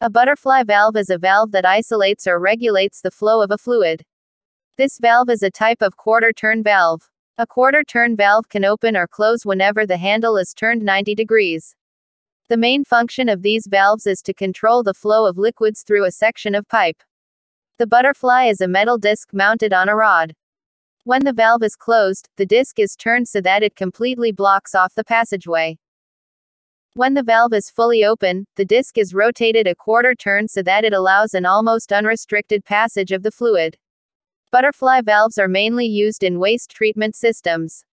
A butterfly valve is a valve that isolates or regulates the flow of a fluid. This valve is a type of quarter-turn valve. A quarter-turn valve can open or close whenever the handle is turned 90 degrees. The main function of these valves is to control the flow of liquids through a section of pipe. The butterfly is a metal disc mounted on a rod. When the valve is closed, the disc is turned so that it completely blocks off the passageway. When the valve is fully open, the disc is rotated a quarter turn so that it allows an almost unrestricted passage of the fluid. Butterfly valves are mainly used in waste treatment systems.